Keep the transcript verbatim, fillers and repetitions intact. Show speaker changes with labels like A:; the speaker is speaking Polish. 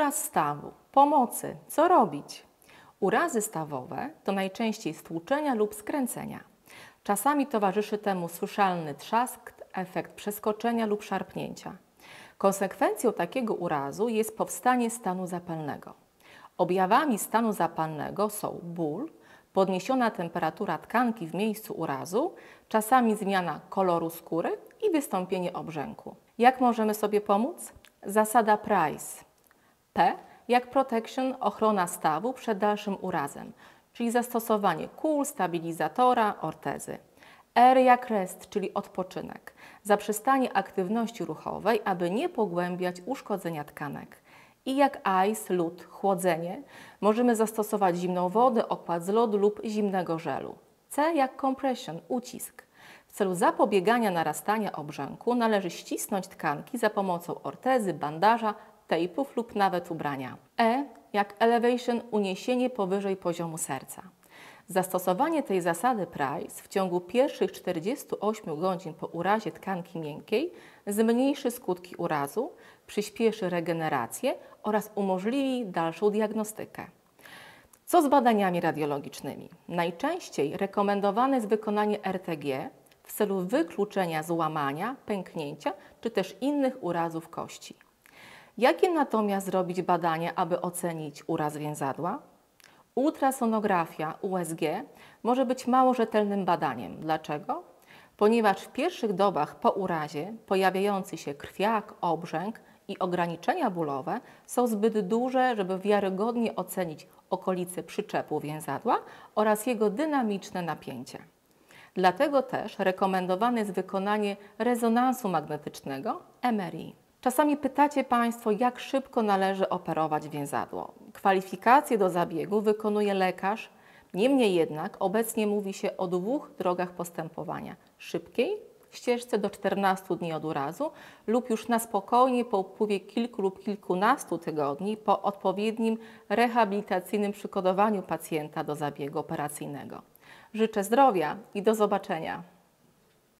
A: Uraz stawu. Pomocy. Co robić? Urazy stawowe to najczęściej stłuczenia lub skręcenia. Czasami towarzyszy temu słyszalny trzask, efekt przeskoczenia lub szarpnięcia. Konsekwencją takiego urazu jest powstanie stanu zapalnego. Objawami stanu zapalnego są ból, podniesiona temperatura tkanki w miejscu urazu, czasami zmiana koloru skóry i wystąpienie obrzęku. Jak możemy sobie pomóc? Zasada Price. P jak protection, ochrona stawu przed dalszym urazem, czyli zastosowanie kul, stabilizatora, ortezy. R jak rest, czyli odpoczynek, zaprzestanie aktywności ruchowej, aby nie pogłębiać uszkodzenia tkanek. I jak ice, lód, chłodzenie, możemy zastosować zimną wodę, okład z lodu lub zimnego żelu. C jak compression, ucisk. W celu zapobiegania narastania obrzęku należy ścisnąć tkanki za pomocą ortezy, bandaża, tejpów lub nawet ubrania. E jak elevation, uniesienie powyżej poziomu serca. Zastosowanie tej zasady Price w ciągu pierwszych czterdziestu ośmiu godzin po urazie tkanki miękkiej zmniejszy skutki urazu, przyspieszy regenerację oraz umożliwi dalszą diagnostykę. Co z badaniami radiologicznymi? Najczęściej rekomendowane jest wykonanie R T G w celu wykluczenia złamania, pęknięcia czy też innych urazów kości. Jakie natomiast zrobić badania, aby ocenić uraz więzadła? Ultrasonografia U S G może być mało rzetelnym badaniem. Dlaczego? Ponieważ w pierwszych dobach po urazie pojawiający się krwiak, obrzęk i ograniczenia bólowe są zbyt duże, żeby wiarygodnie ocenić okolice przyczepu więzadła oraz jego dynamiczne napięcie. Dlatego też rekomendowane jest wykonanie rezonansu magnetycznego M R I. Czasami pytacie Państwo, jak szybko należy operować więzadło. Kwalifikacje do zabiegu wykonuje lekarz, niemniej jednak obecnie mówi się o dwóch drogach postępowania. Szybkiej ścieżce do czternastu dni od urazu lub już na spokojnie po upływie kilku lub kilkunastu tygodni po odpowiednim rehabilitacyjnym przygotowaniu pacjenta do zabiegu operacyjnego. Życzę zdrowia i do zobaczenia.